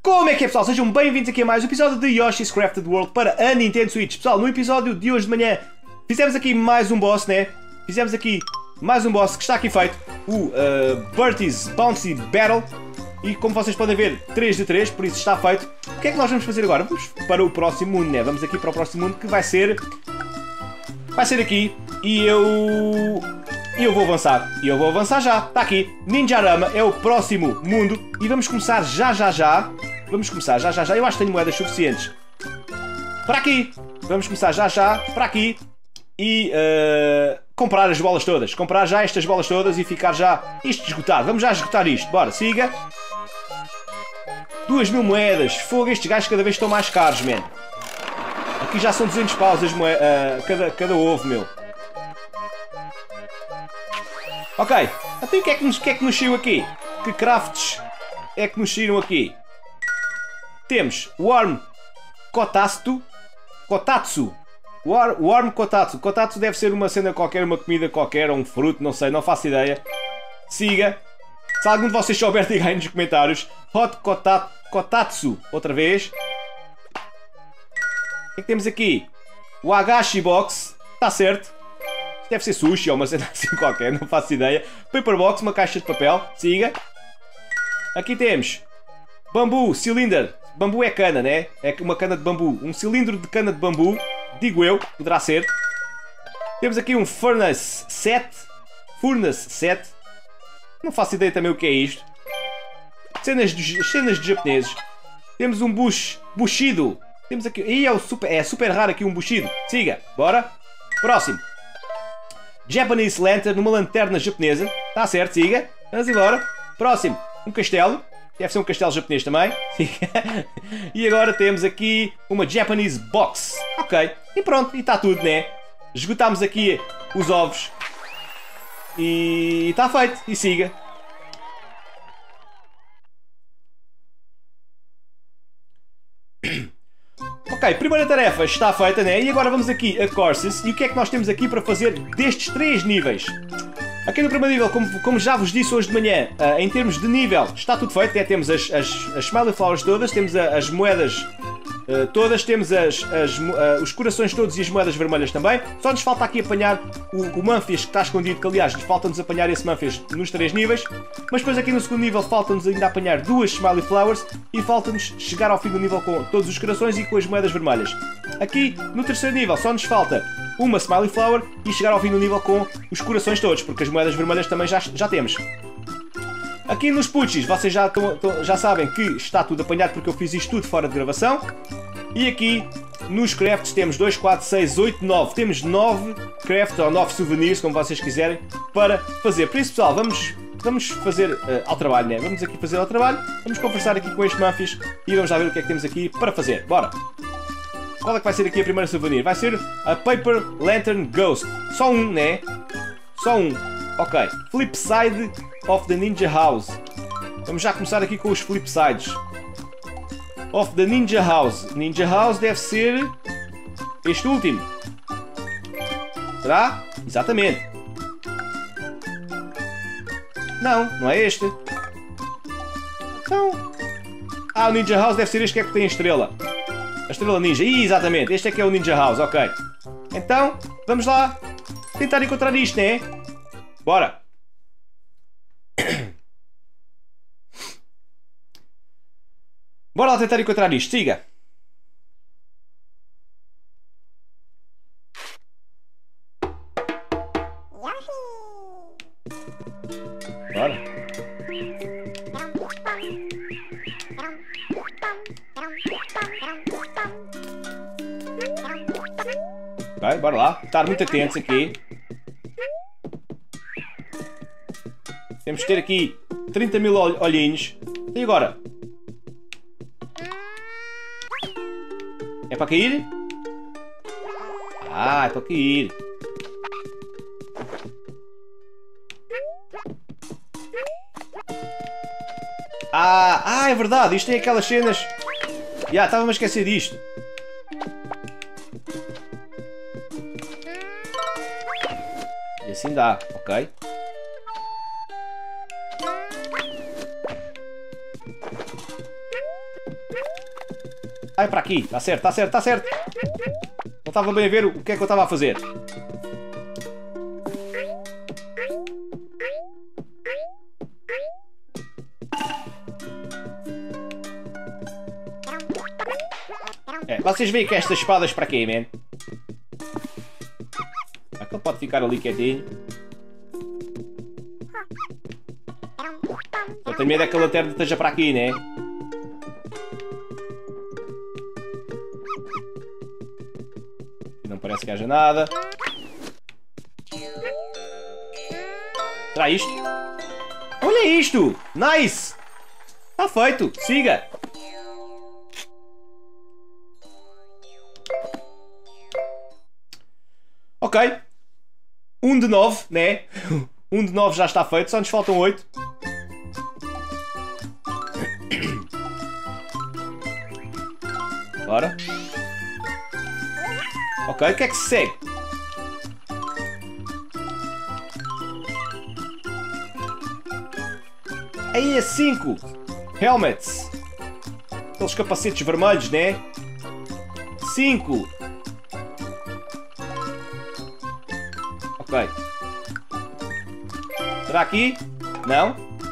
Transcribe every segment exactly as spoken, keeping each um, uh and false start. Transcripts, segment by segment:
Como é que é, pessoal? Sejam bem-vindos aqui a mais um episódio de Yoshi's Crafted World para a Nintendo Switch. Pessoal, no episódio de hoje de manhã fizemos aqui mais um boss, né? Fizemos aqui mais um boss que está aqui feito, o uh, Bertie's Bouncy Battle. E como vocês podem ver, três de três, por isso está feito. O que é que nós vamos fazer agora? Vamos para o próximo mundo, né? Vamos aqui para o próximo mundo que vai ser... Vai ser aqui e eu... E eu vou avançar. E eu vou avançar já. Está aqui. Ninjarama é o próximo mundo. E vamos começar já, já, já. Vamos começar já, já, já. Eu acho que tenho moedas suficientes. Para aqui. Vamos começar já, já. Para aqui. E uh, comprar as bolas todas. Comprar já estas bolas todas e ficar já isto esgotado. Vamos já esgotar isto. Bora, siga. Duas mil moedas. Fogo, estes gajos cada vez estão mais caros, man. Aqui já são duzentos paus as moedas, uh, cada, cada ovo, meu. Ok, então o que é que nos, que é que nos saiu aqui? Que crafts é que nos saíram aqui? Temos Warm Kotatsu. Kotatsu. War, warm Kotatsu. Kotatsu deve ser uma cena qualquer, uma comida qualquer, ou um fruto, não sei, não faço ideia. Siga. Se algum de vocês souber, diga aí nos comentários. Hot Kotat, Kotatsu. Outra vez. O que é que temos aqui? O Agashi Box. Está certo. Deve ser sushi ou uma cena assim qualquer, não faço ideia. Paper Box, uma caixa de papel. Siga. Aqui temos Bambu Cylinder. Bambu é cana, né? É uma cana de bambu. Um cilindro de cana de bambu. Digo eu, poderá ser. Temos aqui um Furnace Set. Furnace Set. Não faço ideia também o que é isto. Cenas de, cenas de japoneses. Temos um Bush, Bushido. Temos aqui... Ih, é, o super, é super raro aqui um Bushido. Siga, bora. Próximo. Japanese Lantern, uma lanterna japonesa. Está certo, siga. Vamos embora. Próximo, um castelo. Deve ser um castelo japonês também. E agora temos aqui uma Japanese Box. Ok. E pronto, e está tudo, né? Esgotámos aqui os ovos. E está feito. E siga. Ok, primeira tarefa está feita, né? E agora vamos aqui a Courses. E o que é que nós temos aqui para fazer destes três níveis? Aqui no primeiro nível, como, como já vos disse hoje de manhã, uh, em termos de nível, está tudo feito, né? Temos as, as, as Smiley Flowers todas, temos a, as moedas uh, todas, temos as, as, uh, os corações todos e as moedas vermelhas também. Só nos falta aqui apanhar o, o Manfias que está escondido, que aliás, nos falta-nos apanhar esse Manfias nos três níveis. Mas depois aqui no segundo nível falta-nos ainda apanhar duas Smiley Flowers e falta-nos chegar ao fim do nível com todos os corações e com as moedas vermelhas. Aqui no terceiro nível só nos falta uma Smiley Flower e chegar ao fim do nível com os corações todos, porque as moedas vermelhas também já, já temos. Aqui nos Puchis, vocês já, tão, tão, já sabem que está tudo apanhado porque eu fiz isto tudo fora de gravação. E aqui nos crafts temos dois, quatro, seis, oito, nove. Temos nove crafts ou nove souvenirs, como vocês quiserem, para fazer. Por isso, pessoal, vamos, vamos fazer uh, ao trabalho, né? Vamos aqui fazer ao trabalho, vamos conversar aqui com este Manfias e vamos lá ver o que é que temos aqui para fazer. Bora! Qual é que vai ser aqui a primeira souvenir? Vai ser a Paper Lantern Ghost. Só um, né? Só um. Ok. Flip Side of the Ninja House. Vamos já começar aqui com os flip sides. Of the Ninja House. Ninja House deve ser este último. Será? Exatamente. Não, não é este. Então... Ah, o Ninja House deve ser este que é que tem a estrela. A estrela ninja. Ih, exatamente. Este é que é o Ninja House. Ok. Então, vamos lá tentar encontrar isto, né? Bora. Bora lá tentar encontrar isto. Siga. Bora. Vai, bora lá. Estar muito atentos aqui. Temos que ter aqui trinta mil olhinhos. E agora? É para cair? Ah, é para cair. Ah, ah, é verdade. Isto tem aquelas cenas... Já, yeah, estava-me a esquecer disto. E assim dá, ok? Ah, é para aqui. Está certo, está certo, está certo. Não estava bem a ver o que é que eu estava a fazer. É, vocês veem que estas espadas para quê, man? Aquele pode ficar ali quietinho. Eu tenho medo é que a lanterna esteja para aqui, né? Não parece que haja nada. Será isto? Olha isto! Nice! Está feito! Siga! Ok. Um de nove, né? Um de nove já está feito. Só nos faltam oito. Bora. Ok, o que é que se segue? Aí é cinco helmets. Aqueles capacetes vermelhos, né? cinco. Ok. Será aqui? Não?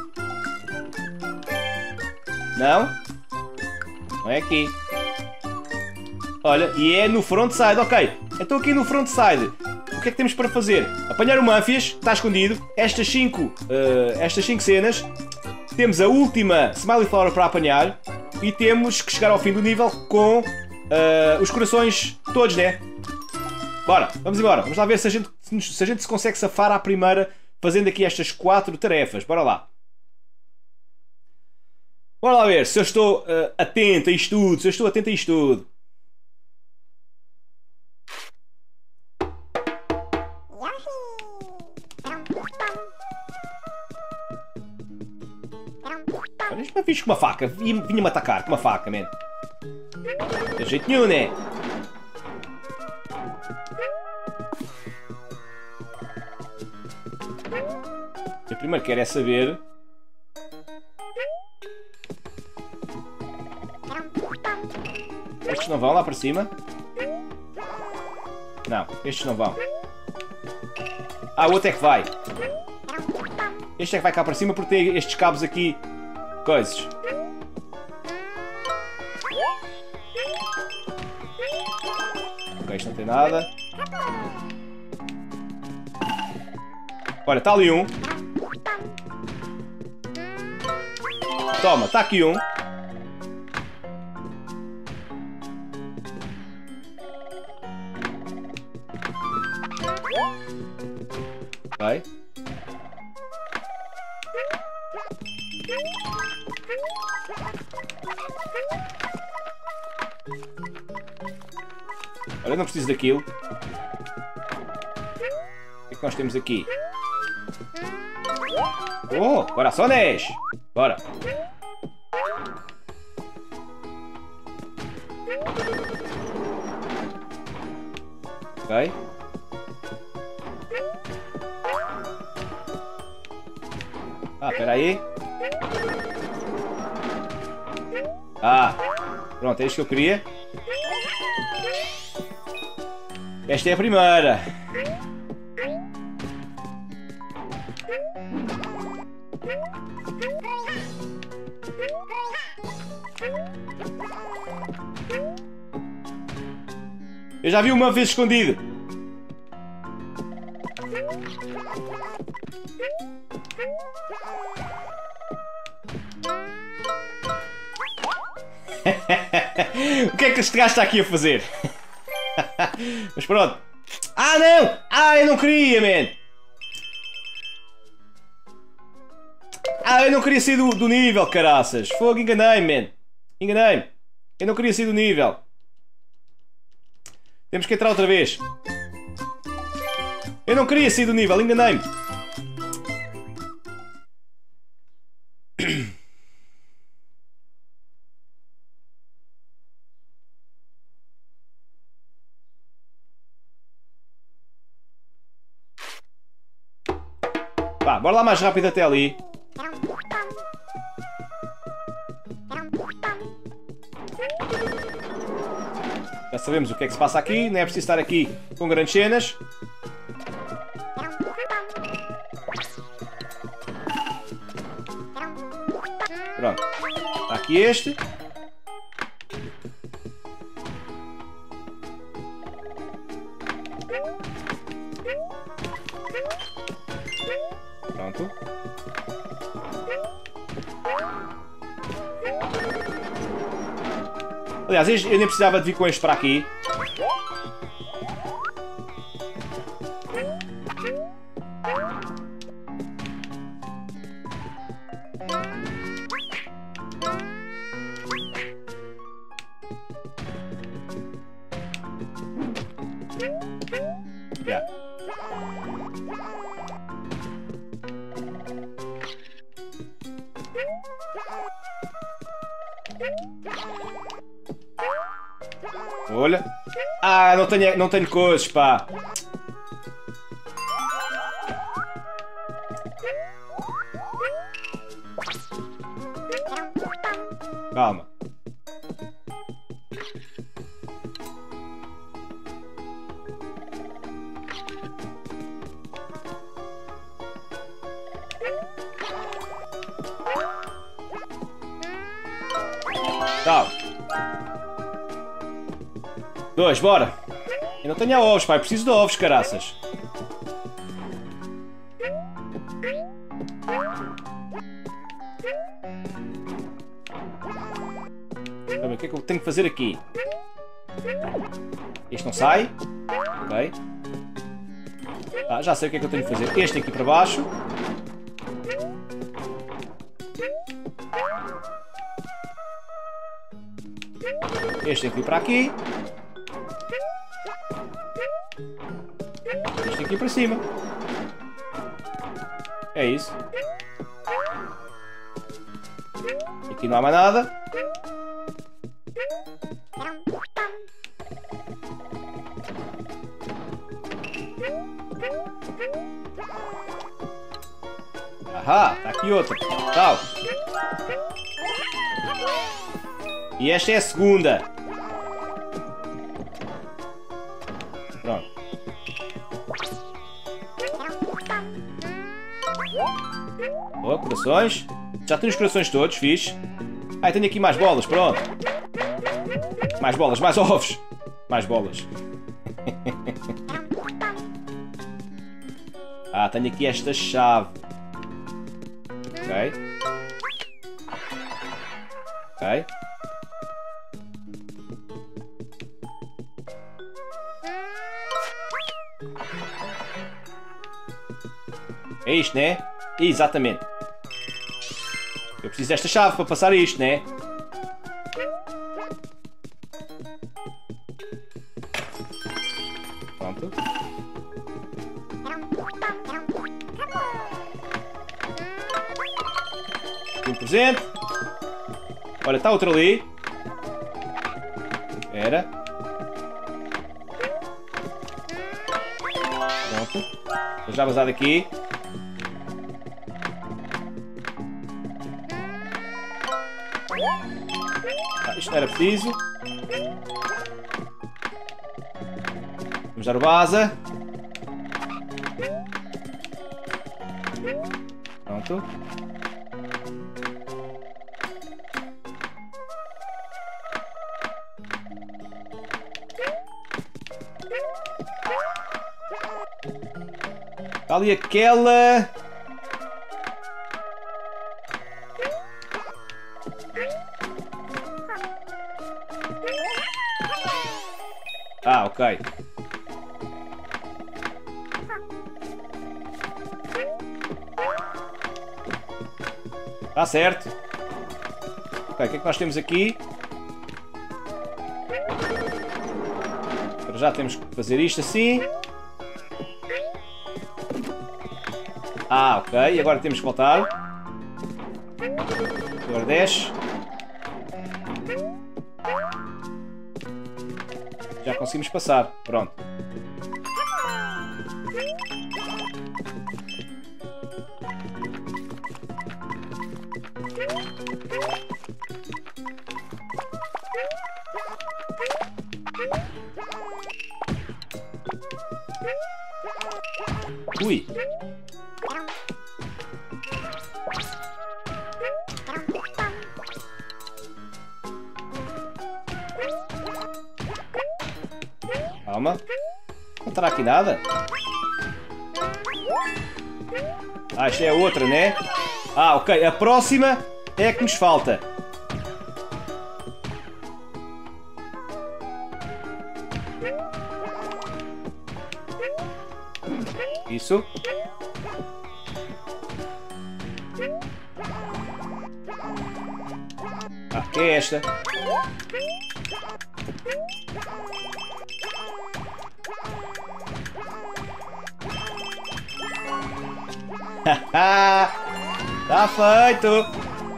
Não? Não é aqui. Olha, e é no frontside, ok. Então aqui no frontside, o que é que temos para fazer? Apanhar o Manfias, está escondido. Estas cinco, uh, estas cinco cenas. Temos a última Smiley Flower para apanhar. E temos que chegar ao fim do nível com uh, os corações todos, né? Bora, vamos embora. Vamos lá ver se a gente se, a gente se consegue safar à primeira fazendo aqui estas quatro tarefas. Bora lá. Bora lá ver se eu estou uh, atento a isto tudo. Se eu estou atento a isto tudo. Olha, isto me fiz com uma faca. Vinha-me atacar com uma faca, man. Não tem jeito nenhum, né? Eu primeiro quero é saber... Estes não vão lá para cima? Não, estes não vão. Ah, o outro é que vai. Este é que vai cá para cima porque tem estes cabos aqui. Coisas. Ok, isto não tem nada. Olha, está ali um. Toma, está aqui um. Ok. Olha, eu não preciso daquilo. O que é que nós temos aqui? Oh, corações! Bora! Ok. Ah, espera aí. Ah, pronto, é isto que eu queria. Esta é a primeira. Eu já vi uma vez escondido. O que é que este gajo está aqui a fazer? Mas pronto. Ah, não! Ah, eu não queria, man! Ah, eu não queria sair do, do nível, caraças. Fogo, enganei-me, man. Enganei-me. Eu não queria sair do nível. Temos que entrar outra vez. Eu não queria sair do nível, enganei-me. Vá, bora lá mais rápido até ali. Já sabemos o que é que se passa aqui. Não é preciso estar aqui com grandes cenas. Pronto. Está aqui este. Pronto. Aliás, eu nem precisava de vir com este para aqui. Yeah. Olha. Ah, não tenho, não tenho coisas, pá. Calma. Tal. Dois, bora. Eu não tenho ovos, pai. Preciso de ovos, caraças. O que é que eu tenho que fazer aqui? Este não sai. Ok. Ah, já sei o que é que eu tenho que fazer. Este aqui para baixo. Este aqui para aqui. Este aqui para cima. É isso. Aqui não há mais nada. Ahá, está aqui outra. Tal. E esta é a segunda. Pronto. Boa, corações. Já tenho os corações todos, fixe. Ah, tenho aqui mais bolas, pronto. Mais bolas, mais ovos. Mais bolas. Ah, tenho aqui esta chave. Ok. Ok. É isto, né? Exatamente. Eu preciso desta chave para passar isto, né? Pronto. Um presente. Olha, está outro ali. Espera. Pronto. Vou já vazar daqui. Ah, isto não era preciso. Vamos dar o baza. Pronto. Está ali aquela... Ah, ok. Está certo. Ok, o que é que nós temos aqui? Para já temos que fazer isto assim. Ah, ok. Agora temos que voltar. Agora desce. Já conseguimos passar. Pronto. Ui. Calma. Não terá aqui nada. Ah, isto é a outra, né? Ah, ok. A próxima é a que nos falta. Isso. Ah, que é esta? Haha! Tá feito!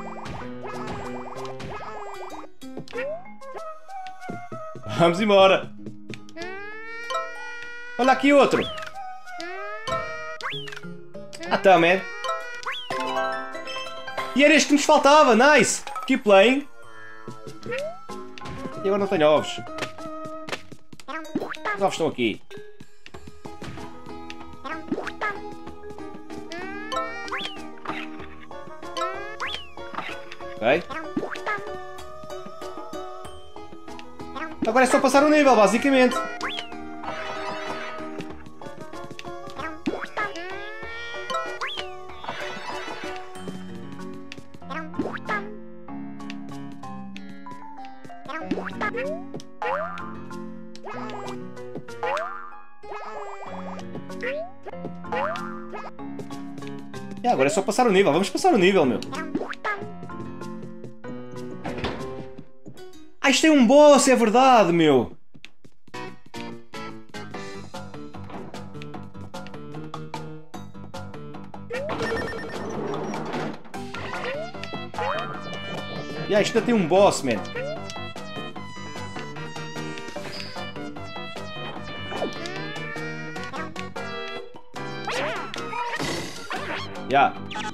Vamos embora! Olha aqui outro! Ah, tá, man! E era este que nos faltava! Nice! Keep playing! E agora não tenho ovos. Os ovos estão aqui. Ok. Agora é só passar o nível, basicamente. E agora é só passar o nível. Vamos passar o nível, meu. Ah, isto é um boss, é verdade, meu. E ah, isto ainda tem um boss, man. Já.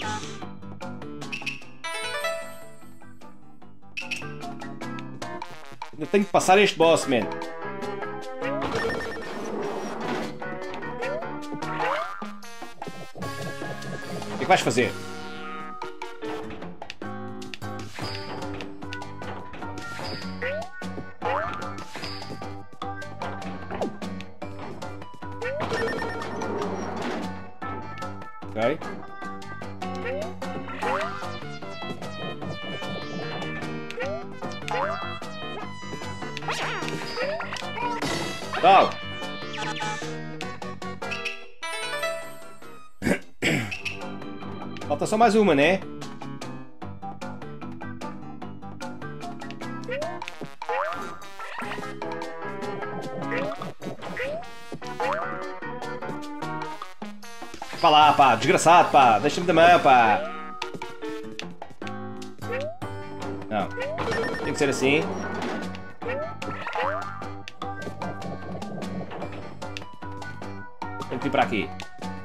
Eu tenho que passar este boss, man. O que é que vais fazer? Ok. Tchau. Falta só mais uma, né? Vá lá, pá, desgraçado, pá, deixa-me da mão, pá. Não, tem que ser assim. Tem que ir para aqui.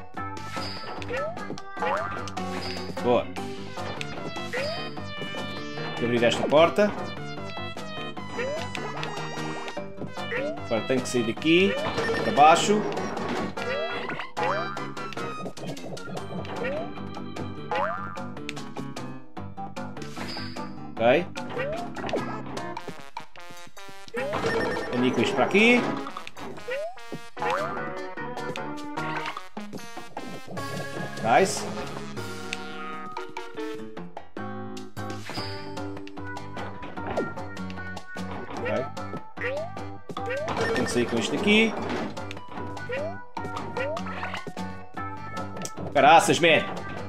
Boa. Vou abrir esta porta. Agora tenho que sair daqui para baixo. Ok. Tenho com isto para aqui. Nice. Ok. Tenho que sair com isto aqui. Caraças, man.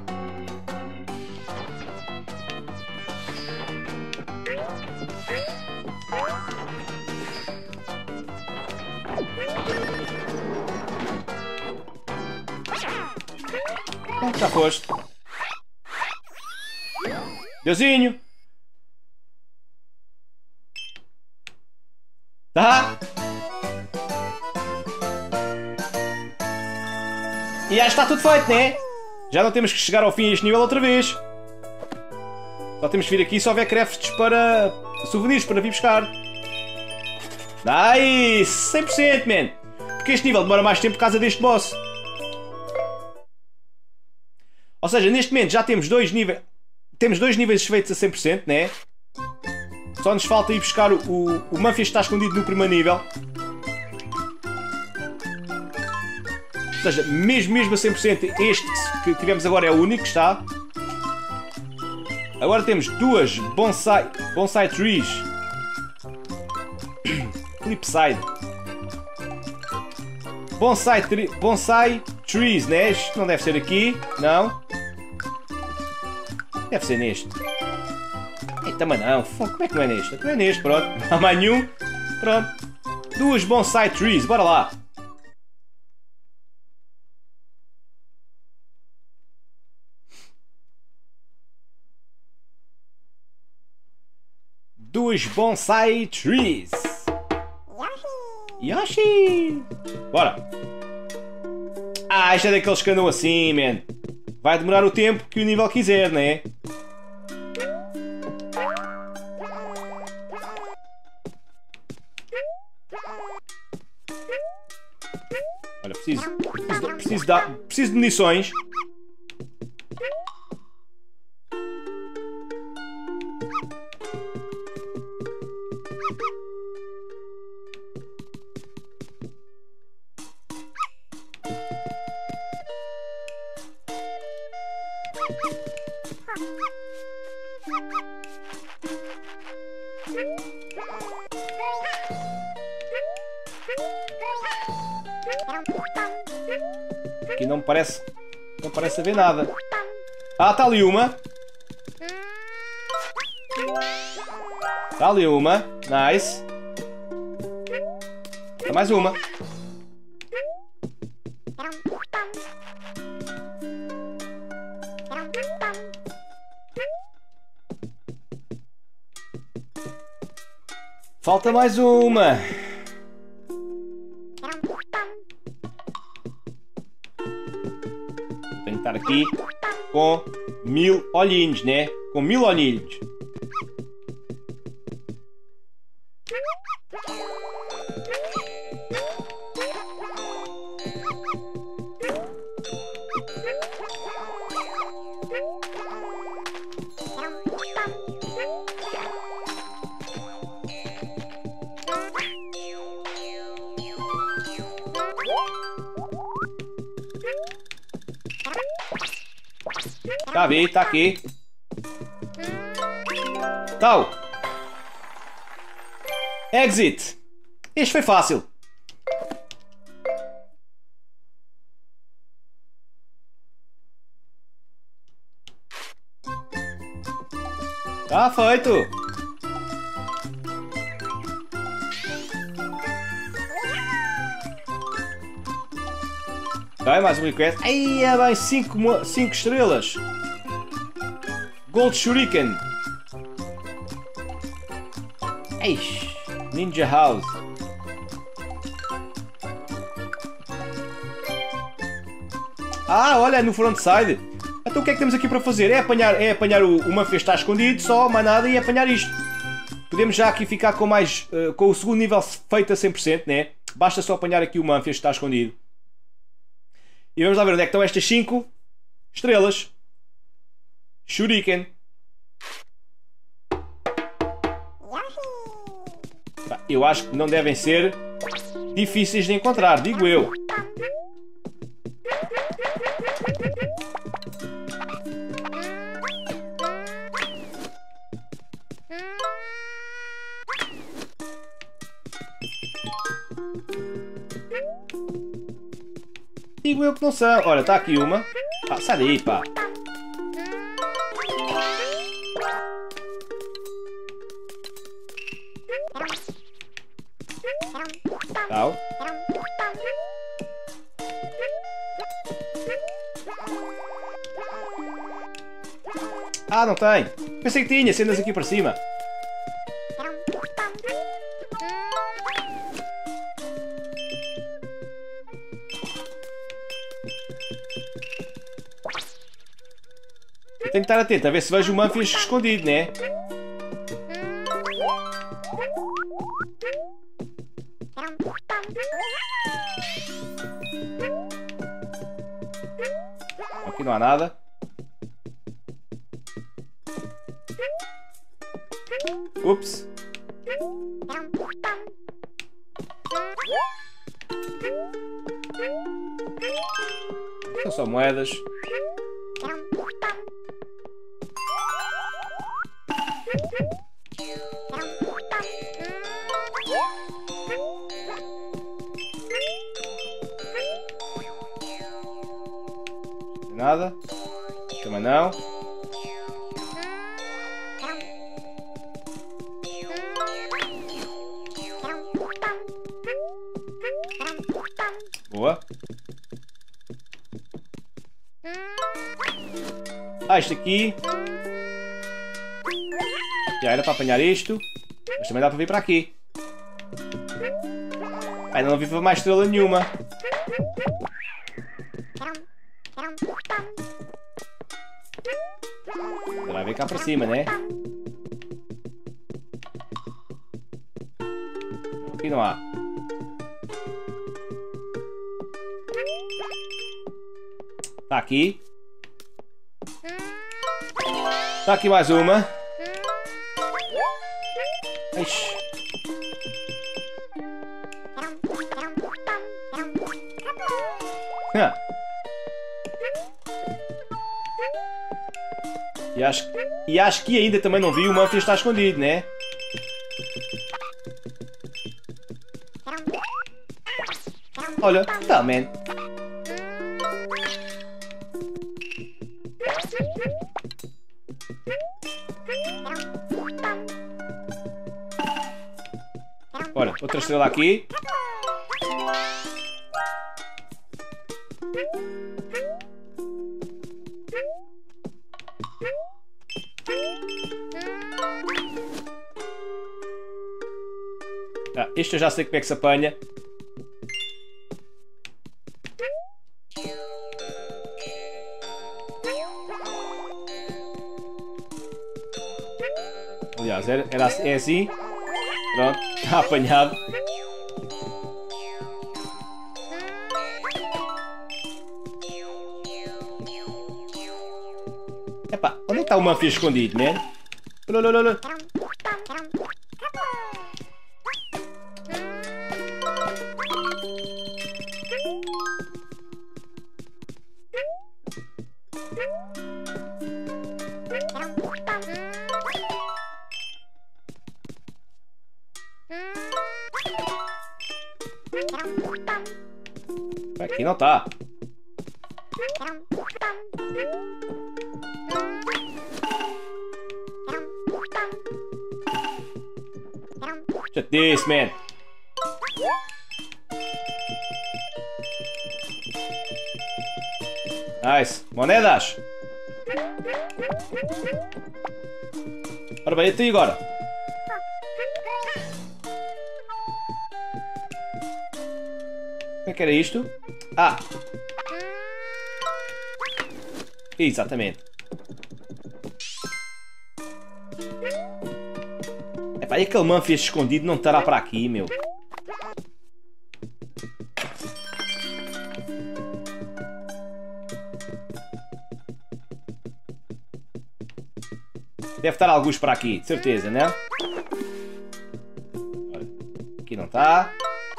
Já foste. Deusinho. Tá? E já está tudo feito, né? Já não temos que chegar ao fim a este nível outra vez. Só temos que vir aqui se houver crafts para souvenirs para vir buscar. Nice! cem por cento, man! Porque este nível demora mais tempo por causa deste boss. Ou seja, neste momento já temos dois níveis. Temos dois níveis feitos a cem por cento, né? Só nos falta ir buscar o, o, o Manfias que está escondido no primeiro nível. Ou seja, mesmo, mesmo a cem por cento, este que tivemos agora é o único que está. Agora temos duas bonsai, bonsai trees. Flipside. Bonsai, tri, bonsai trees, né? Isto não deve ser aqui, não. Deve ser neste. Ei, também não. Como é que não é neste? Não é neste, pronto. Não há mais nenhum. Pronto. Duas bonsai trees, bora lá. Duas bonsai trees. Yoshi! Bora! Ah, isto é daqueles que andam assim, man. Vai demorar o tempo que o nível quiser, né? Olha, preciso... Preciso, de- preciso, de, preciso de munições. Aqui não me parece... Não parece haver nada. Ah, está ali uma. Está ali uma. Nice. Está mais uma. Falta mais uma. Tenho que estar aqui com mil olhinhos, né? Com mil olhinhos. Tá vi, tá aqui. Tal. Exit. Este foi fácil. Tá feito. Vai, mais um request. Aí é bem, cinco estrelas. Gold Shuriken. Eish, Ninja House. Ah, olha, no frontside. Então o que é que temos aqui para fazer? É apanhar, é apanhar o, o Manfias está escondido, só, mais nada, e apanhar isto. Podemos já aqui ficar com mais, uh, com o segundo nível feito a cem por cento, né? Basta só apanhar aqui o Manfias que está escondido. E vamos lá ver onde é que estão estas cinco estrelas. Shuriken. Eu acho que não devem ser difíceis de encontrar, digo eu. Digo eu que não são. Olha, está aqui uma. Ah, sai daí, pá. Tal. Ah, não tem. Pensei que tinha, cenas aqui para cima. Eu tenho que estar atento a ver se vejo o Manfias escondido, né? Aqui não há nada. Ups. São só moedas. Nada. Também não. Boa. Ah, isto aqui. Já era para apanhar isto. Mas também dá para vir para aqui. Ainda não vi mais estrela nenhuma. Agora vir cá para cima, né? Aqui não há. Está aqui. Está aqui mais uma. Ixi. Ah. E acho, e acho que ainda também não vi o Muffy está escondido, né? Olha, tá, man. Olha, outra estrela aqui. Ah, este eu já sei como é que se apanha. Aliás, era, era assim, é assim. Pronto, está apanhado. Epá, onde é que está o Muffy escondido, man? Olha, olha, olha. Aqui não tá. Check this, man. Nice. Monedas. Ora bem, e agora? Como é que era isto? Ah! Exatamente. Epá, e aquele Muffy escondido não estará para aqui, meu? Deve estar alguns para aqui, de certeza, né? Aqui não está.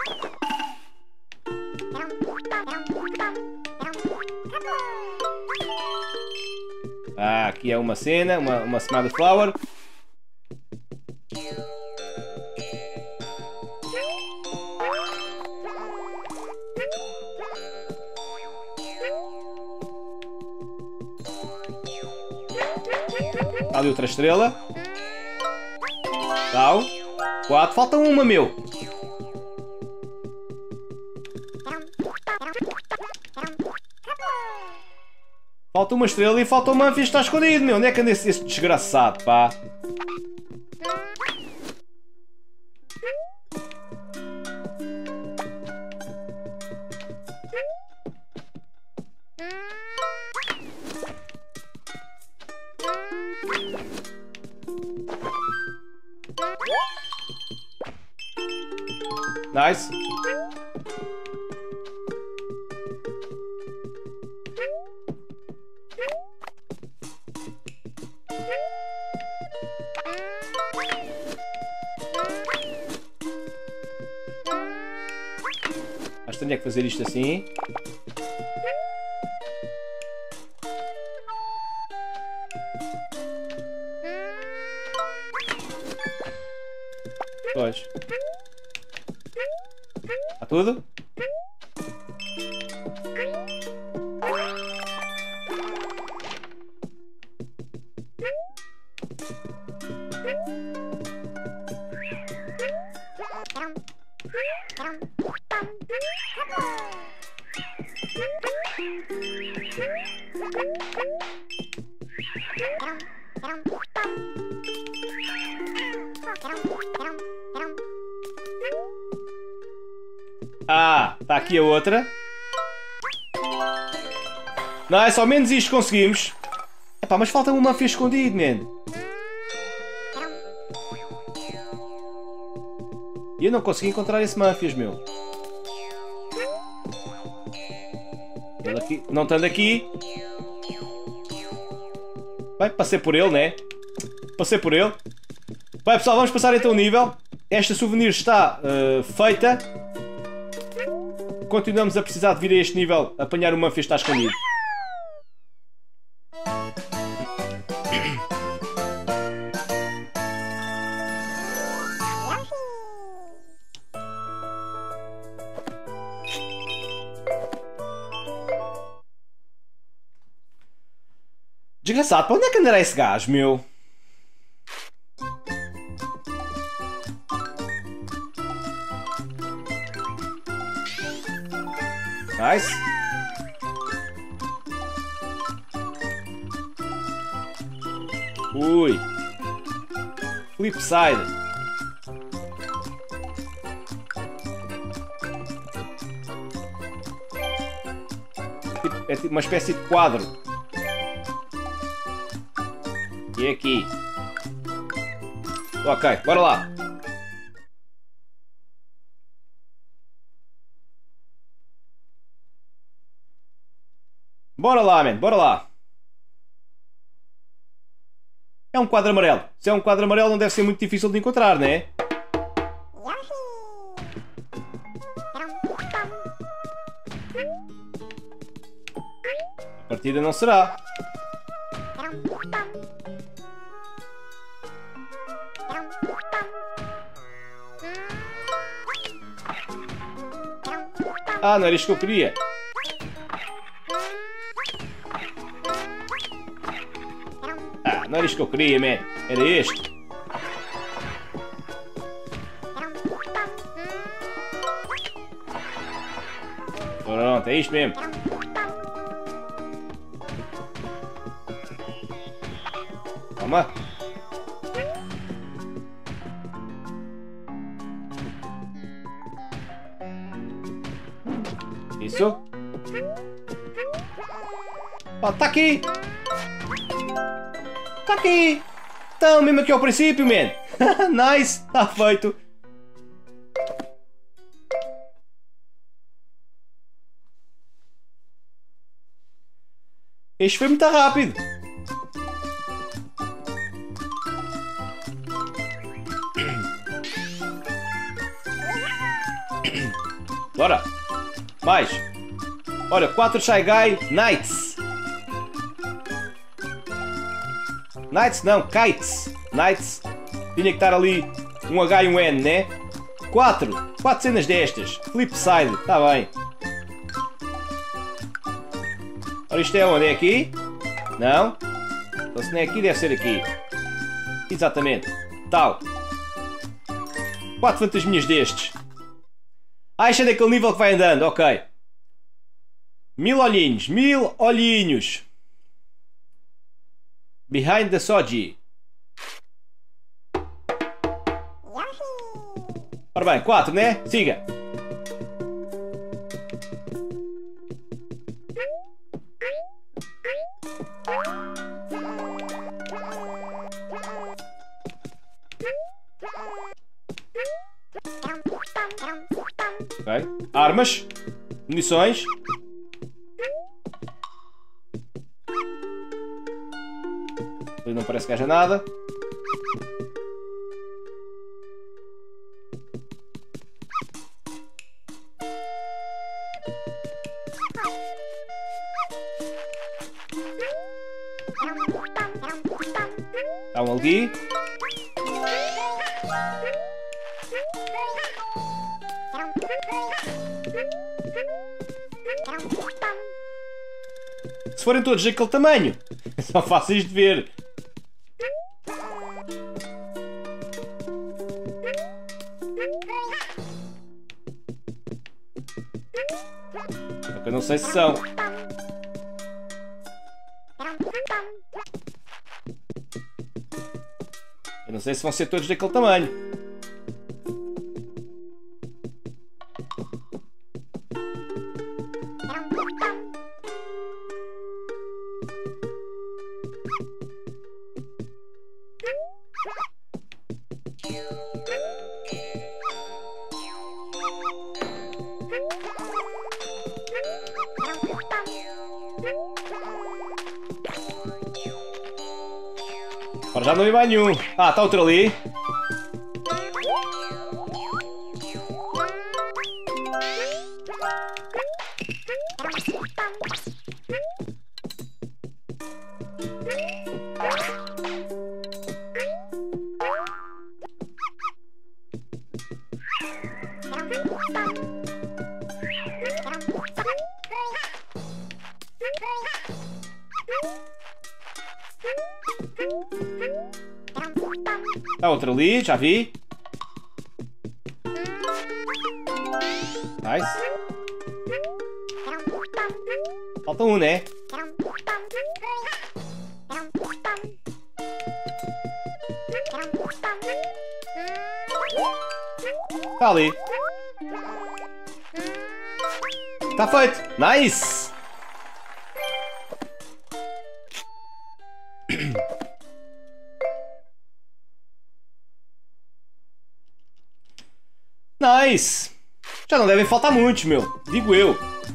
Ah, aqui é uma cena, uma, uma Smiley Flower. Ali outra estrela. Tal. Quatro. Falta uma, meu. Falta uma estrela e falta o Muffy, está escondido, meu. Onde é que anda esse, esse desgraçado, pá? Nice. estranho é que fazer isto assim. Pois. Está tudo? Ah, está aqui a outra. Não, é só menos isto conseguimos. Epá, mas falta uma Mafia escondido, man. E eu não consegui encontrar esse Mafias, meu. Ele aqui, não estando aqui. Bem, passei por ele, né? Passei por ele. Bem, pessoal, vamos passar então o nível. Esta souvenir está uh, feita. Continuamos a precisar de vir a este nível. Apanhar o Mafia está escondido. Desgraçado, para onde é que andará esse gajo, meu? Nice. Ui. Flipside. É tipo uma espécie de quadro. E aqui. Ok, bora lá. Bora lá, man, bora lá. É um quadro amarelo. Se é um quadro amarelo não deve ser muito difícil de encontrar, né? A partida não será. Ah, não era isto que eu queria. Ah, não era isto que eu queria, man. Era este. Pronto, é isto mesmo. Toma. Isso. Ó, tá aqui. Tá aqui. Então, mesmo aqui ao princípio, man. Nice. Tá feito. Este foi muito rápido. Bora. Mais. Olha, quatro Shy Guy Knights. Knights não, Kites. Knights. Tinha que estar ali um H e um N, né? quatro. quatro cenas destas. Flipside. Está bem. Ora, isto é onde? É aqui? Não? Então se não é aqui, deve ser aqui. Exatamente. Tal. quatro fantasminhas destes. Ah, isto é daquele nível que vai andando. Ok. Mil olhinhos. Mil olhinhos. Behind the Soji. Ora bem, quatro, né? Siga. Ok. Armas. Munições. Não parece que haja nada. Está um ali. Se forem todos daquele tamanho, são fáceis de ver. Só que eu não sei se são. Eu não sei se vão ser todos daquele tamanho. Agora já não vi mais nenhum. Ah, está outro ali. Está outro ali, já vi. Nice. Falta um, né? Está ali. Está feito. Nice. Nice. Já não devem faltar muitos, meu. Digo eu.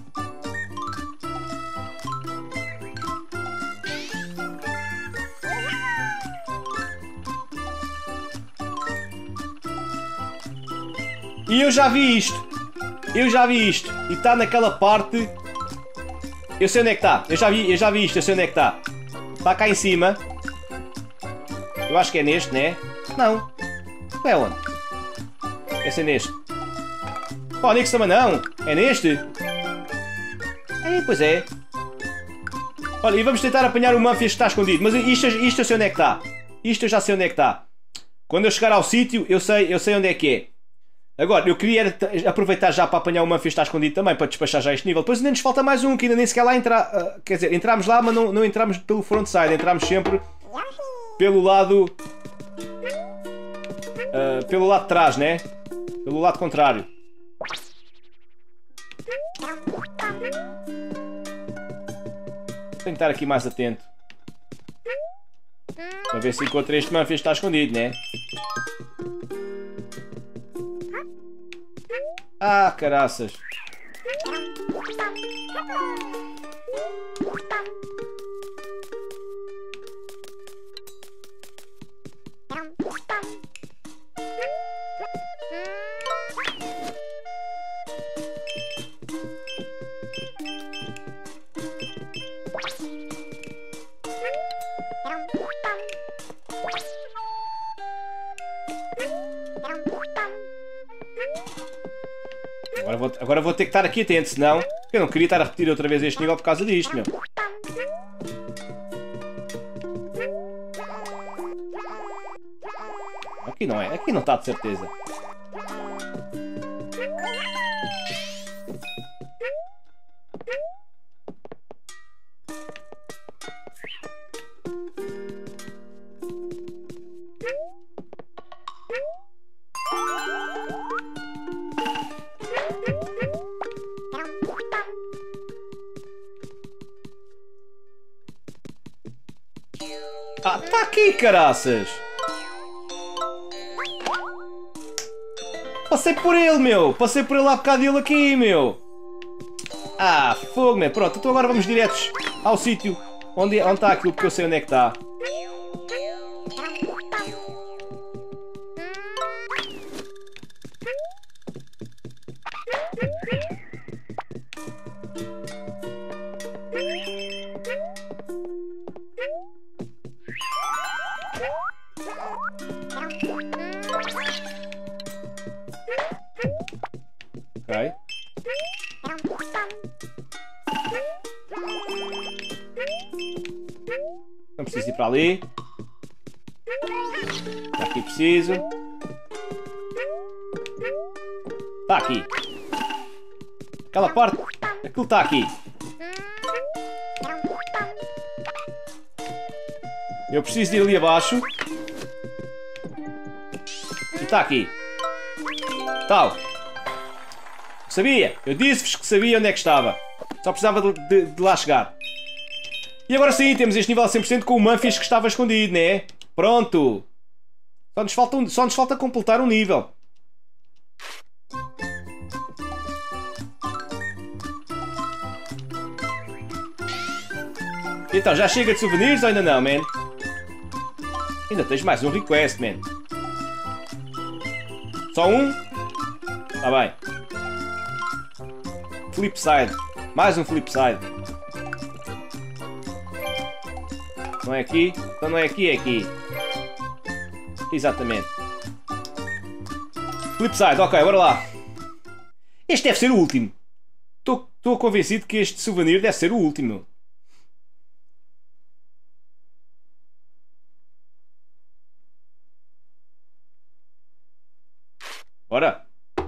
E eu já vi isto. Eu já vi isto. E está naquela parte. Eu sei onde é que está. Eu já vi, eu já vi isto. Eu sei onde é que está. Está cá em cima. Eu acho que é neste, né? Não. É onde? É ser neste. Oh, Nix também não. É neste? É, pois é. Olha, e vamos tentar apanhar o Mumphy que está escondido. Mas isto, isto eu sei onde é que está. Isto eu já sei onde é que está. Quando eu chegar ao sítio, eu sei, eu sei onde é que é. Agora, eu queria aproveitar já para apanhar o Mumphy que está escondido também, para despachar já este nível. Depois ainda nos falta mais um, que ainda nem sequer lá entra... Uh, quer dizer, entramos lá, mas não, não entramos pelo frontside. Entramos sempre pelo lado... Uh, pelo lado de trás, né? Pelo lado contrário. Tenho que estar aqui mais atento. Para ver se encontro este Mumphy que está escondido, né? Ah, caraças. Agora vou, agora vou ter que estar aqui atento, senão eu não queria estar a repetir outra vez este nível por causa disto, meu. Aqui não é, aqui não está de certeza. Ah, tá aqui, caraças! Passei por ele, meu! Passei por ele há bocado e ele aqui, meu! Ah, fogo, meu! Pronto, então agora vamos diretos ao sítio onde, onde está aquilo, porque eu sei onde é que está. Ok. Não preciso ir para ali. Está aqui preciso. Está aqui. Aquela parte. Aquilo está aqui. Eu preciso de ir ali abaixo. E está aqui. Tal. Sabia. Eu disse-vos que sabia onde é que estava. Só precisava de, de, de lá chegar. E agora sim, temos este nível a cem por cento com o Manfish que estava escondido, né? Pronto. Só nos falta, um, só nos falta completar um nível. Então, já chega de souvenirs ou ainda não, man? Ainda tens mais um request, man. Só um? Tá bem. Flipside. Mais um flipside. Não é aqui? Então não é aqui, é aqui. Exatamente. Flipside, ok, bora lá. Este deve ser o último. Estou convencido que este souvenir deve ser o último. Bora.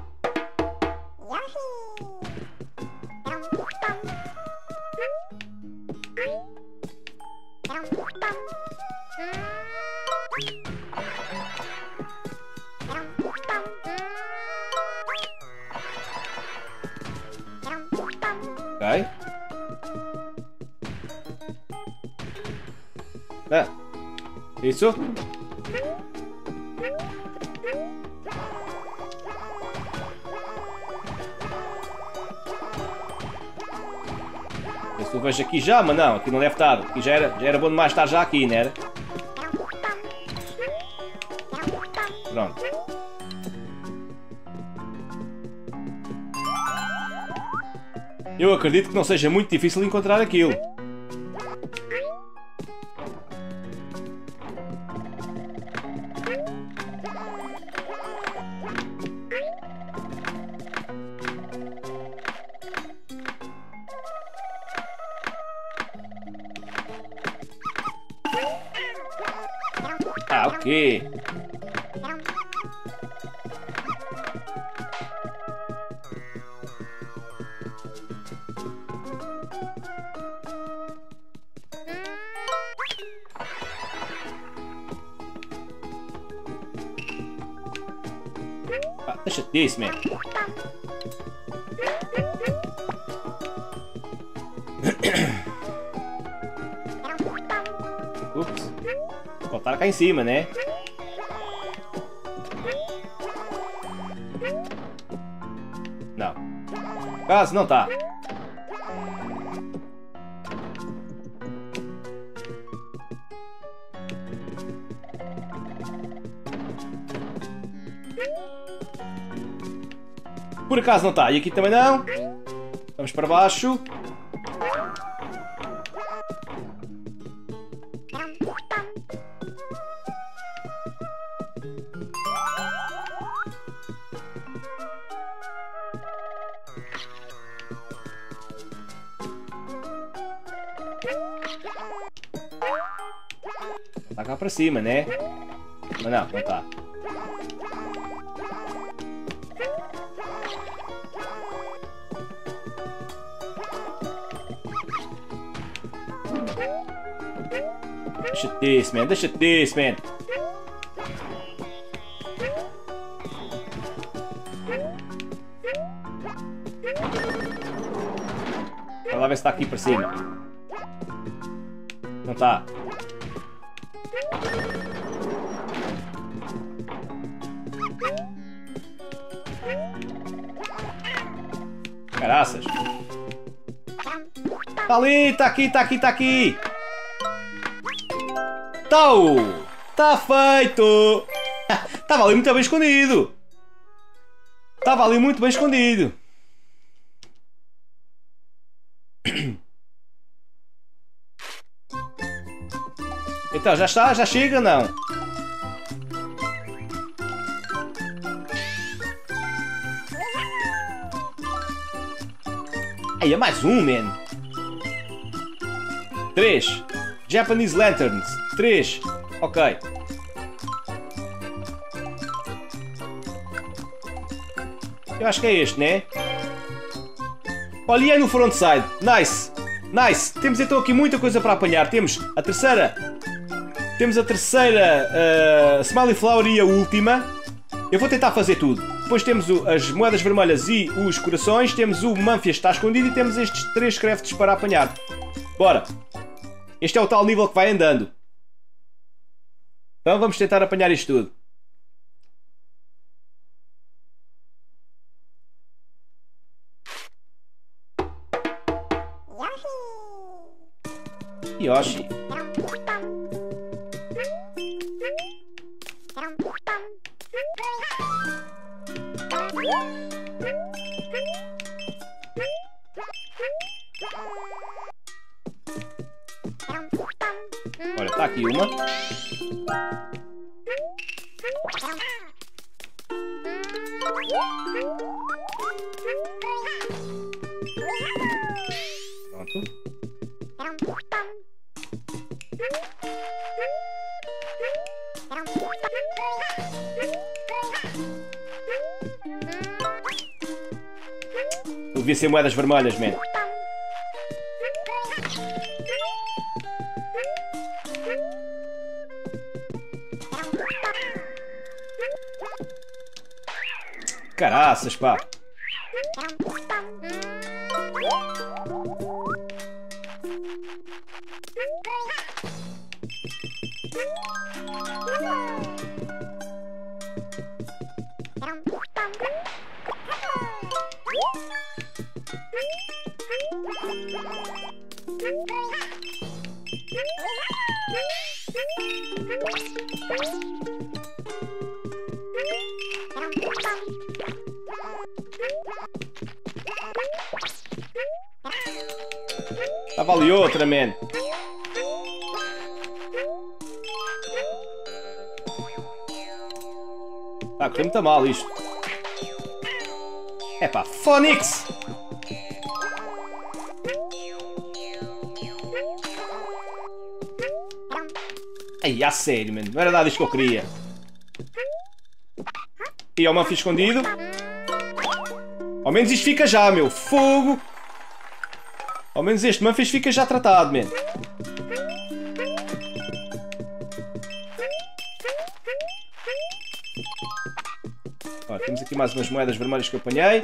Ok. É. Isso. Se eu vejo aqui já, mas não, aqui não deve estar. Aqui já era, já era bom demais estar já aqui, não era? Pronto. Eu acredito que não seja muito difícil encontrar aquilo. Ah, ok. Ah, deixa disso, man. Ups. Voltar cá em cima, né? Não. Caso não tá. Por acaso não tá. E aqui também não. Vamos para baixo. Tá cá para cima, né? Mas não, não tá. Deixa disso, man. Deixa disso, man. Vai lá ver se está aqui para cima. Não está. Caraças. Está ali, está aqui, está aqui, está aqui. Tau! Está feito! Estava ali muito bem escondido. Estava ali muito bem escondido. Então, já está? Já chega? Não. Aí, é mais um, man. Três. Japanese Lanterns. Três. Ok. Eu acho que é este, né? Olha, e aí no frontside. Nice. Nice. Temos então aqui muita coisa para apanhar. Temos a terceira. Temos a terceira uh, Smiley Flower e a última. Eu vou tentar fazer tudo. Depois temos o, as moedas vermelhas e os corações. Temos o Manfias que está escondido e temos estes três crafts para apanhar. Bora. Este é o tal nível que vai andando. Então vamos tentar apanhar isto tudo. Yoshi. Olha, está aqui uma. Pronto. Eu devia ser moedas vermelhas, man. Caraças, pá. Estava ali outra, man. Está a correr muito mal isto. Epá, Phonix! Ai, a sério, mano. Não era nada isto que eu queria. E ao Manfias escondido. Ao menos isto fica já, meu. Fogo! Ao menos este Manfias fica já tratado, man. Ó, temos aqui mais umas moedas vermelhas que eu apanhei.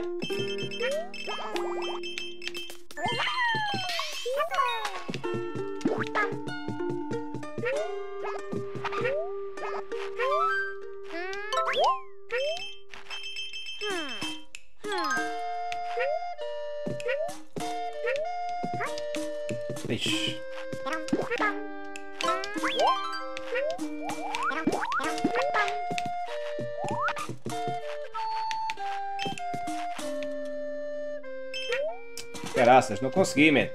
Ixi. Caraças, não consegui, man.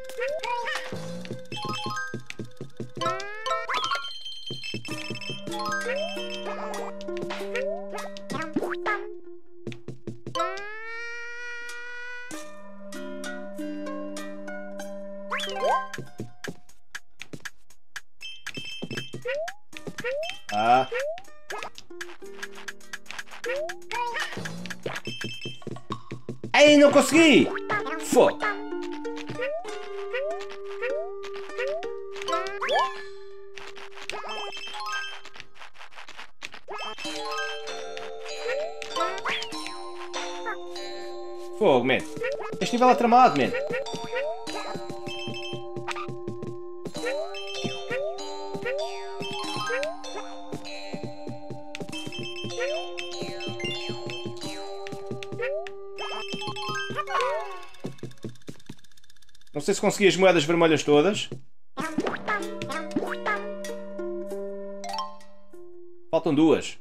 Ah. Ei, não consegui! Fogo! Fogo, man. Este nível é tramado, man. Não sei se consegui as moedas vermelhas todas. Faltam duas.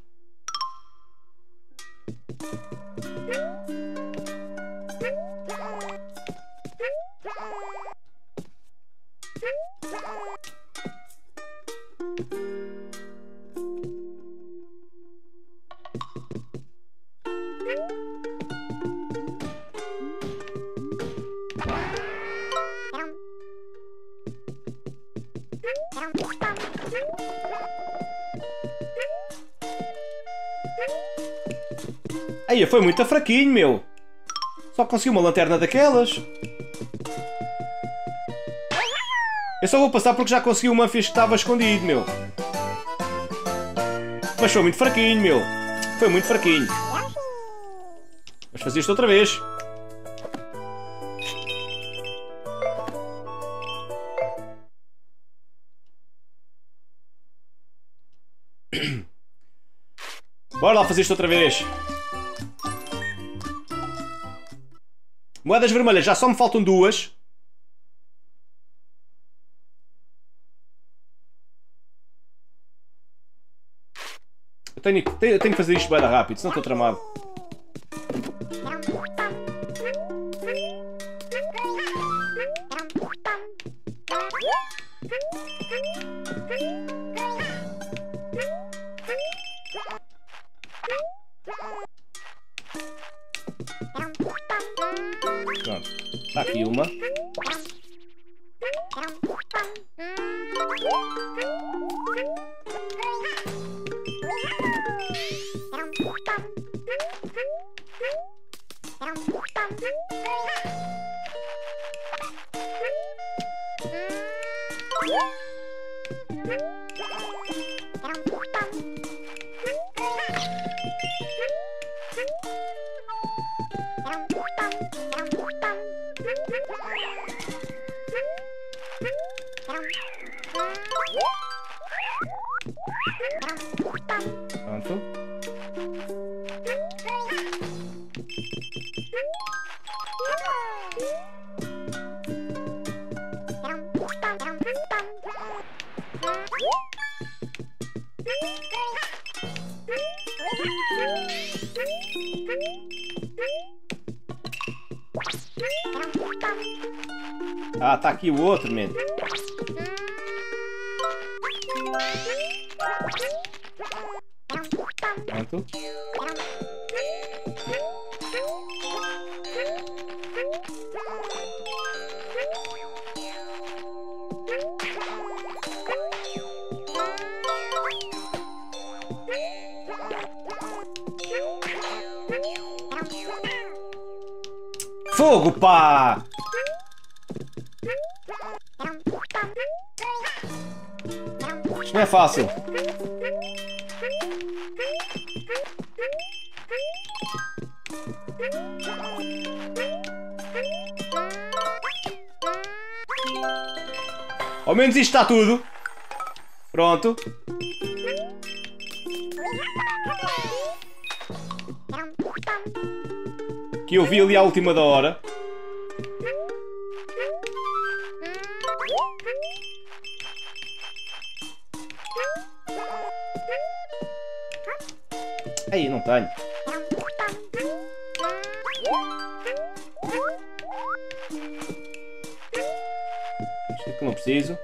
Aí, foi muito fraquinho, meu. Só consegui uma lanterna daquelas. Eu só vou passar porque já consegui uma ficha que estava escondido, meu. Mas foi muito fraquinho, meu. Foi muito fraquinho. Vamos fazer isto outra vez. Bora lá fazer isto outra vez. Moedas vermelhas, já só me faltam duas. Eu tenho, eu tenho que fazer isto bem rápido, senão estou tramado. Pronto, está aqui uma. Pronto. Ah, tá aqui o outro, man. Pronto. Fogo, pá! Isto não é fácil. Ao menos isto está tudo. Pronto. Que eu vi ali à última da hora. Aí, não tenho. Isto aqui não preciso.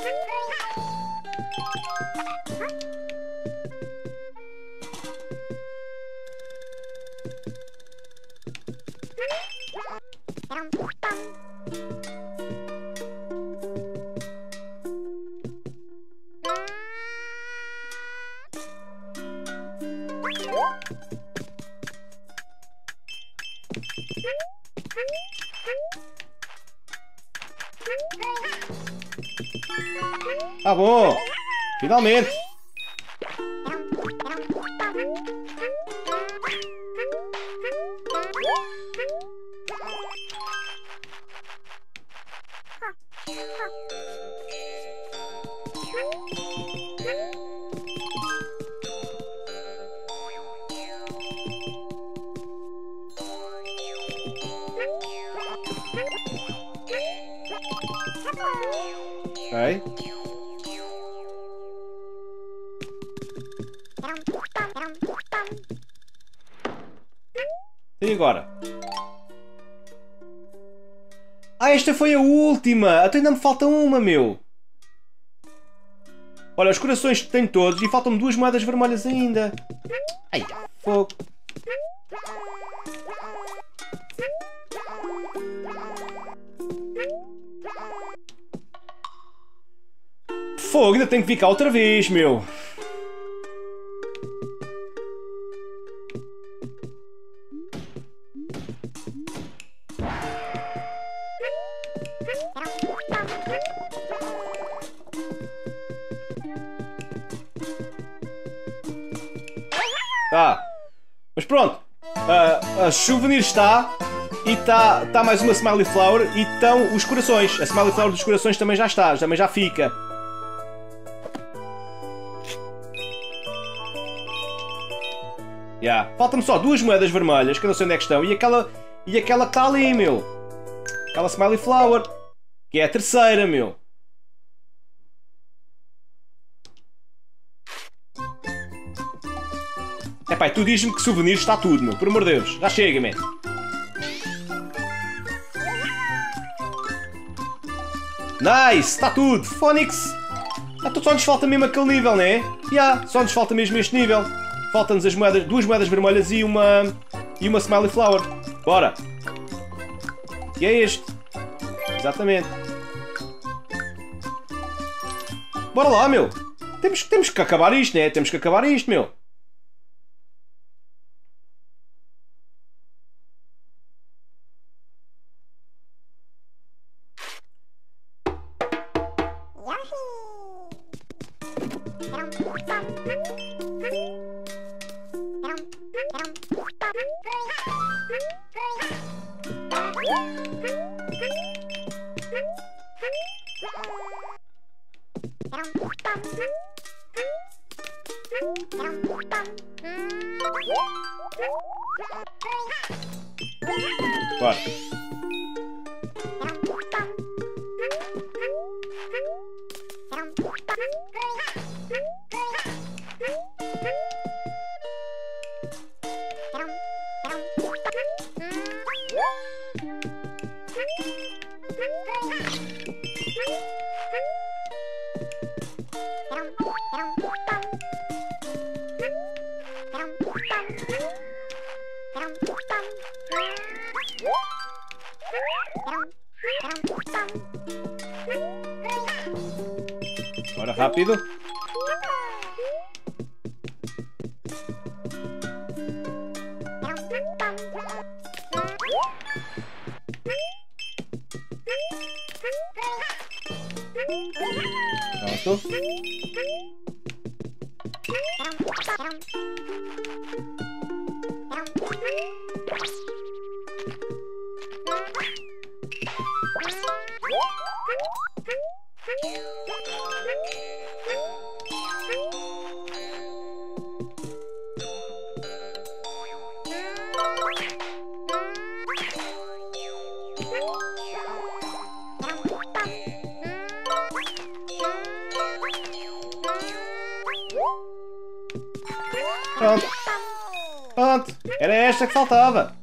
Tá bom, finalmente. Ok. E agora? Ah, esta foi a última! Até ainda me falta uma, meu! Olha, os corações tenho todos e faltam-me duas moedas vermelhas ainda. Ai, fogo! Fogo, ainda tenho que vir cá outra vez, meu! pronto. Uh, a souvenir está. E está tá mais uma Smiley Flower. E estão os corações. A Smiley Flower dos corações também já está. Também já fica. Yeah. Faltam-me só duas moedas vermelhas. Que eu não sei onde é que estão. E aquela, e aquela que está ali, meu. Aquela Smiley Flower. Que é a terceira, meu. Epá, tu diz-me que souvenir está tudo, meu. Por amor de Deus. Já chega, man. Nice, está tudo. Phonics. Ah, então só nos falta mesmo aquele nível, né? Já, yeah, só nos falta mesmo este nível. Faltam-nos as moedas, duas moedas vermelhas e uma... E uma Smiley Flower. Bora. E é este. Exatamente. Bora lá, meu. Temos, temos que acabar isto, né? Temos que acabar isto, meu. Bora. Bora rápido. Pronto. Pronto. Pronto. Era esta que faltava.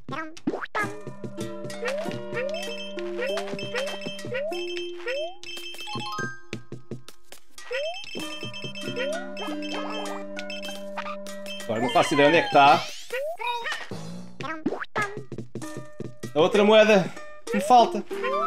Agora não faço ideia onde é que está. A outra moeda que me falta.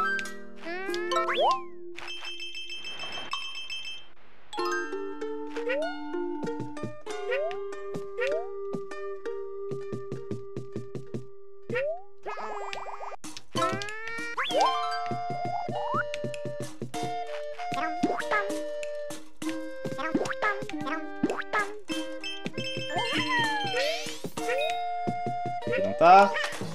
Aqui não está.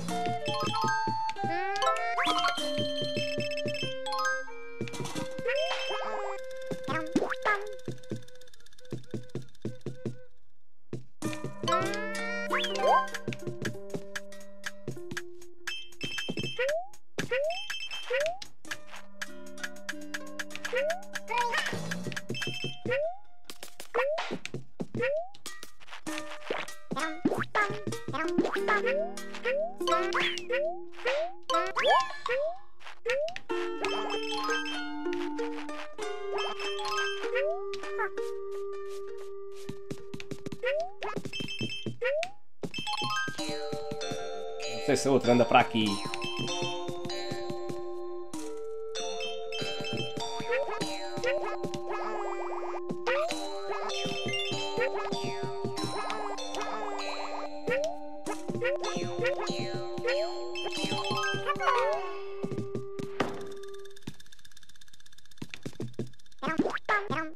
Não sei se a outra anda para aqui.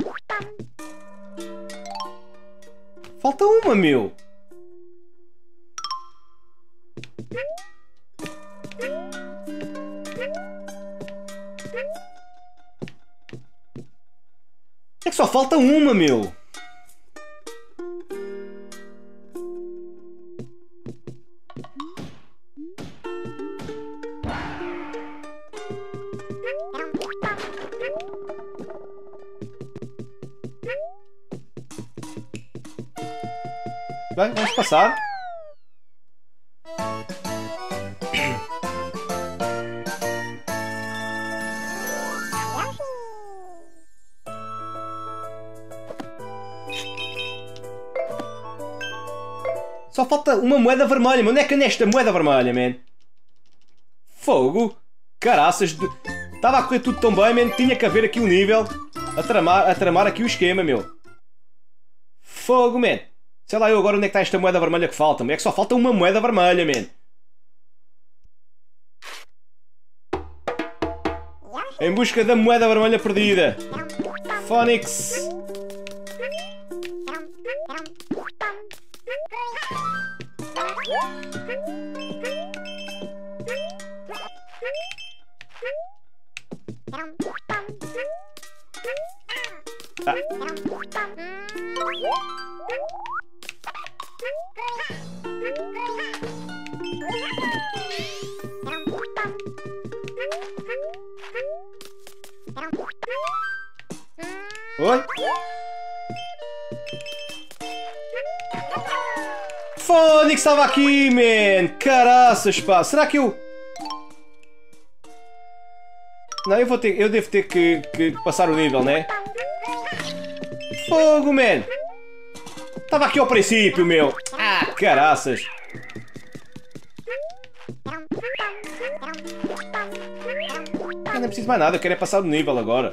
Falta uma, meu! É que só falta uma, meu. Bem, vamos passar. Só falta uma moeda vermelha, mano. Onde é que anda esta moeda vermelha, man? Fogo. Caraças. De... Estava a correr tudo tão bem, man. Tinha que haver aqui um nível a tramar, a tramar aqui o esquema, meu. Fogo, man. Sei lá eu agora onde é que está esta moeda vermelha que falta. É que só falta uma moeda vermelha, man. Em busca da moeda vermelha perdida. Phonix. Ah. Oi? Phonix estava aqui, man! Caraças, pá! Será que eu... Não, eu vou ter... Eu devo ter que, que passar o nível, né? Fogo, man! Estava aqui ao princípio, meu! Ah, caraças! Eu não preciso mais nada, eu quero é passar o nível agora.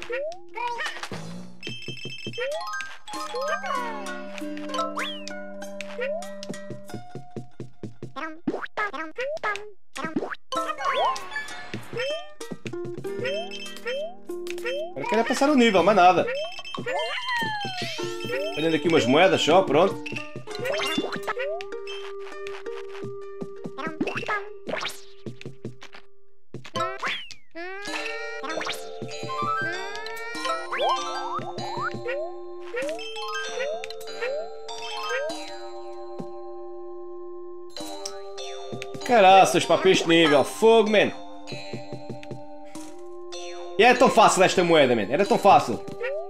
Eu quero é passar o nível, mais nada. Olhando aqui umas moedas só, pronto. Caraças, para este nível. Fogo, man. E era tão fácil esta moeda, man. Era tão fácil.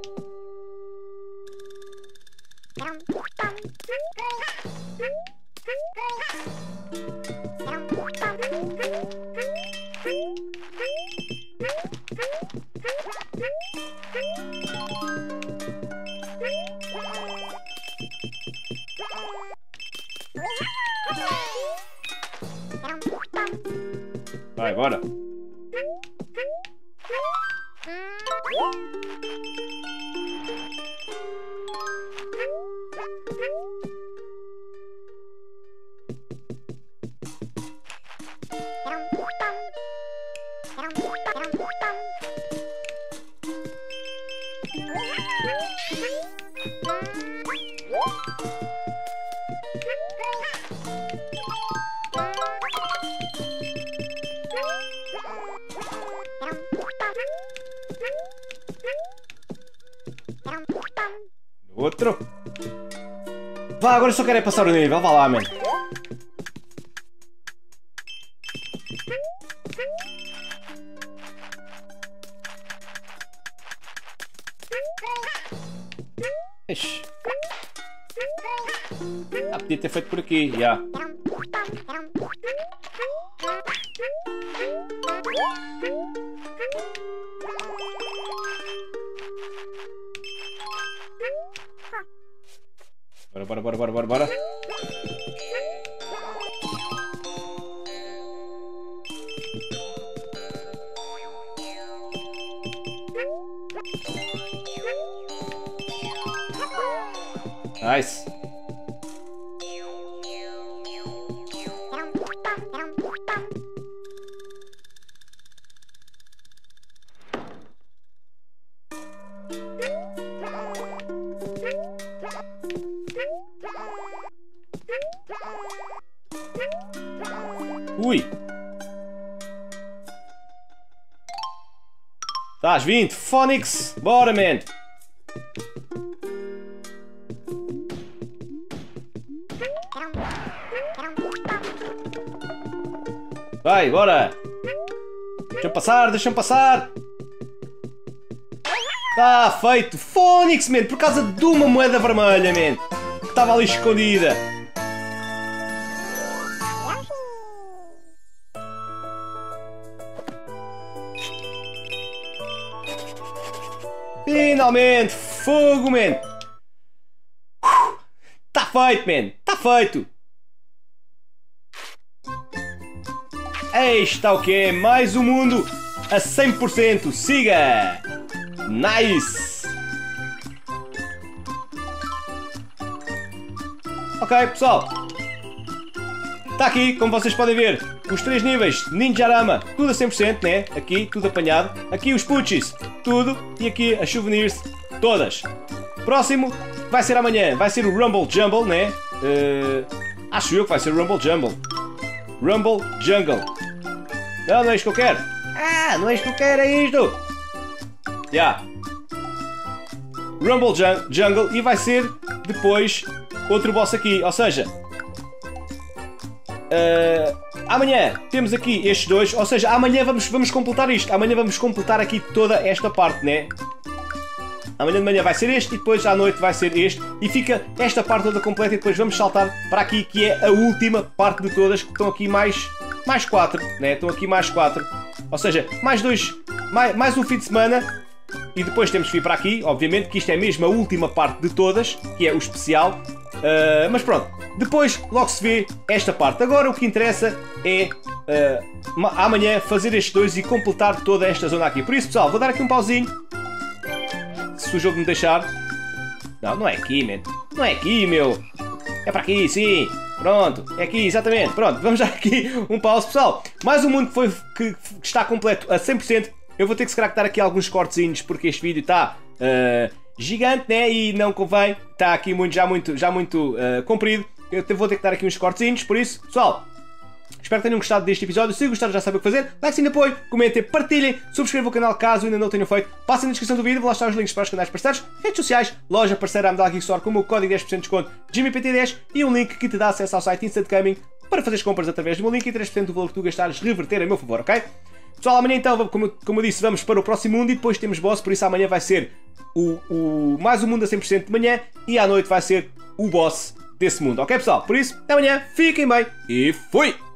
Vai, bora. Outro. Vá, agora só quero é passar o nível. Vá lá, man. Ixi. Ah, podia ter feito por aqui, já. Bora, bora, bora, bora, bora, bora. Nice. Ui. Estás vinte, Phonix, bora, man. Vai, bora. Deixa-me passar, deixa-me passar. Está feito, Phonix, man, por causa de uma moeda vermelha, man, que estava ali escondida. Finalmente, fogo, man. Está feito, man, está feito. Aí está o que é, mais um mundo a cem por cento, siga! Nice! Ok, pessoal, está aqui, como vocês podem ver, os três níveis Ninjarama, tudo a cem por cento, né? Aqui, tudo apanhado. Aqui os Puchis, tudo. E aqui as Souvenirs, todas. Próximo vai ser amanhã, vai ser o Rumble Jumble, né? Uh, acho eu que vai ser o Rumble Jumble. Rumble Jungle. Não, não é isto que eu quero. Ah, não é isto que eu quero, é isto. Já. Yeah. Rumble Jun Jungle. E vai ser depois outro boss aqui. Ou seja, uh, amanhã temos aqui estes dois. Ou seja, amanhã vamos, vamos completar isto. Amanhã vamos completar aqui toda esta parte, né? Amanhã de manhã vai ser este e depois à noite vai ser este. E fica esta parte toda completa e depois vamos saltar para aqui, que é a última parte de todas, que estão aqui mais, mais quatro, né? Estão aqui mais quatro. Ou seja, mais dois, mais, mais um fim de semana. E depois temos que vir para aqui, obviamente, que isto é mesmo a última parte de todas, que é o especial. Uh, mas pronto, depois logo se vê esta parte. Agora o que interessa é uh, amanhã fazer estes dois e completar toda esta zona aqui. Por isso, pessoal, vou dar aqui um pauzinho. Se o jogo me deixar. Não, não é aqui, man. Não é aqui, meu. É para aqui, sim. Pronto, é aqui, exatamente. Pronto, vamos dar aqui um pause, pessoal. Mais um mundo que, foi, que, que está completo a cem por cento. Eu vou ter que se calhar dar aqui alguns cortezinhos porque este vídeo está uh, gigante, né? E não convém. Está aqui muito, já muito, já muito uh, comprido. Eu vou ter que dar aqui uns cortezinhos. Por isso, pessoal, espero que tenham gostado deste episódio. Se gostaram, já sabem o que fazer. Like, sim, apoio, comentem, partilhem, subscrevam o canal caso ainda não o tenham feito. Passem na descrição do vídeo, vou lá estar os links para os canais parceiros, redes sociais, loja parceira Amdala Geek Store com o meu código dez por cento de desconto Jimmy P T dez e um link que te dá acesso ao site Instant Gaming para fazeres compras através do meu link e três por cento do valor que tu gastares reverter a meu favor, ok? Pessoal, amanhã então, como, como eu disse, vamos para o próximo mundo e depois temos boss, por isso amanhã vai ser o, o, mais um mundo a cem por cento de manhã e à noite vai ser o boss desse mundo, ok pessoal? Por isso, até amanhã, fiquem bem e fui!